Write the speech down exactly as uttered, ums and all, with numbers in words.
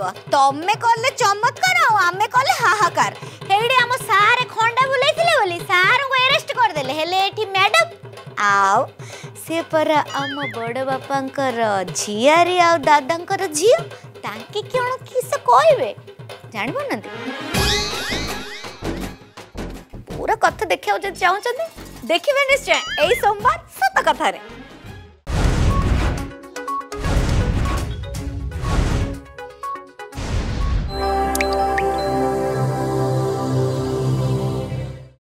तमे कले चमत्कार आमे कले हाहाकार हेडी हम सारे खंडा बुलाइथिले बोली सार को अरेस्ट कर देले हेले एठी मैडम आओ से पर आम बड़ बापांकर झियारी आ दादांकर झियो तांके कोन किस कहबे जानि बनंती पूरा कथा देखियो जे चाहू देखिबे निश्चय एई संवाद सत कथा रे।